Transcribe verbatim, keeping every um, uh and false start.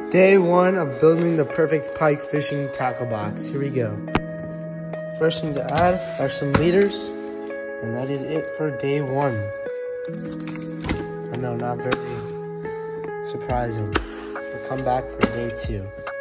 Day one of building the perfect pike fishing tackle box. Here we go. First thing to add are some leaders, and that is it for day one. I know, not very surprising. We'll come back for day two.